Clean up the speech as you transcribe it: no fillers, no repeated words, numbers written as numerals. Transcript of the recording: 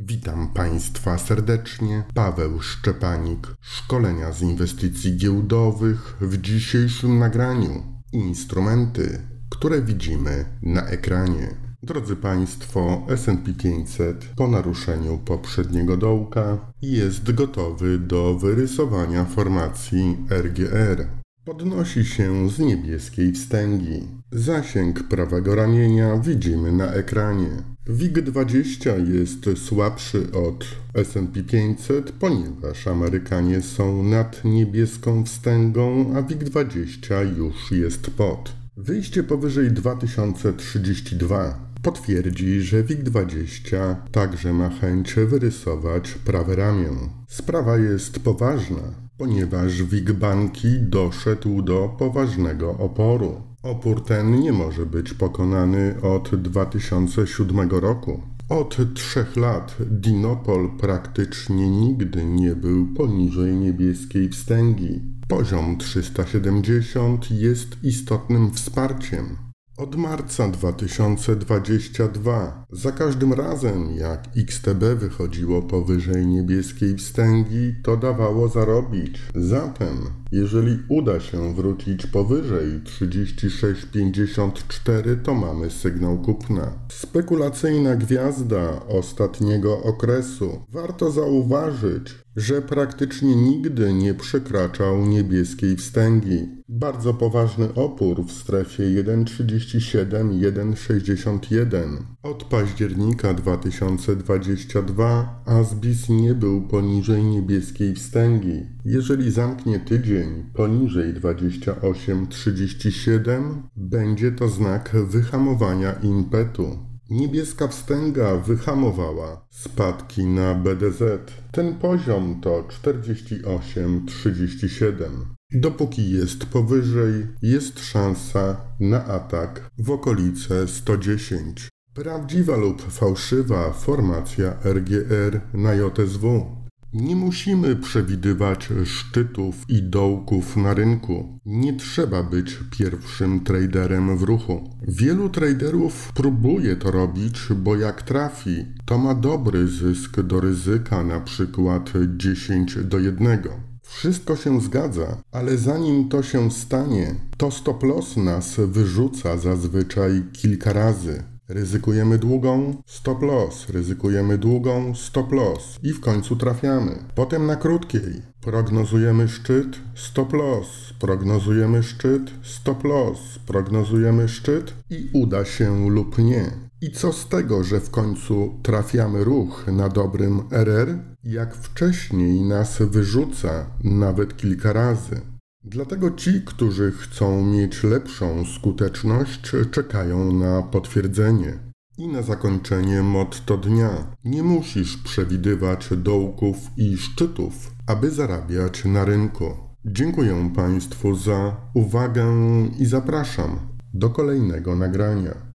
Witam Państwa serdecznie, Paweł Szczepanik, szkolenia z inwestycji giełdowych. W dzisiejszym nagraniu instrumenty, które widzimy na ekranie. Drodzy Państwo, S&P 500 po naruszeniu poprzedniego dołka jest gotowy do wyrysowania formacji RGR. Podnosi się z niebieskiej wstęgi. Zasięg prawego ramienia widzimy na ekranie. WIG20 jest słabszy od S&P 500, ponieważ Amerykanie są nad niebieską wstęgą, a WIG20 już jest pod. Wyjście powyżej 2032 potwierdzi, że WIG20 także ma chęć wyrysować prawe ramię. Sprawa jest poważna, ponieważ WIG banki doszedł do poważnego oporu. Opór ten nie może być pokonany od 2007 roku. Od 3 lat Dinopol praktycznie nigdy nie był poniżej niebieskiej wstęgi. Poziom 370 jest istotnym wsparciem. Od marca 2022 za każdym razem jak XTB wychodziło powyżej niebieskiej wstęgi, to dawało zarobić. Zatem, jeżeli uda się wrócić powyżej 36,54, to mamy sygnał kupna. Spekulacyjna gwiazda ostatniego okresu. Warto zauważyć, że praktycznie nigdy nie przekraczał niebieskiej wstęgi. Bardzo poważny opór w strefie 1,37–1,61. Od października 2022 ASBIS nie był poniżej niebieskiej wstęgi. Jeżeli zamknie tydzień poniżej 28,37, będzie to znak wyhamowania impetu. Niebieska wstęga wyhamowała spadki na BDZ. Ten poziom to 48,37. Dopóki jest powyżej, jest szansa na atak w okolice 110. Prawdziwa lub fałszywa formacja RGR na JSW. Nie musimy przewidywać szczytów i dołków na rynku. Nie trzeba być pierwszym traderem w ruchu. Wielu traderów próbuje to robić, bo jak trafi, to ma dobry zysk do ryzyka, na przykład 10:1. Wszystko się zgadza, ale zanim to się stanie, to stop loss nas wyrzuca zazwyczaj kilka razy. Ryzykujemy długą, stop loss, ryzykujemy długą, stop loss i w końcu trafiamy. Potem na krótkiej prognozujemy szczyt, stop loss, prognozujemy szczyt, stop loss, prognozujemy szczyt i uda się lub nie. I co z tego, że w końcu trafiamy ruch na dobrym RR, jak wcześniej nas wyrzuca nawet kilka razy. Dlatego ci, którzy chcą mieć lepszą skuteczność, czekają na potwierdzenie. I na zakończenie motto dnia. Nie musisz przewidywać dołków i szczytów, aby zarabiać na rynku. Dziękuję Państwu za uwagę i zapraszam do kolejnego nagrania.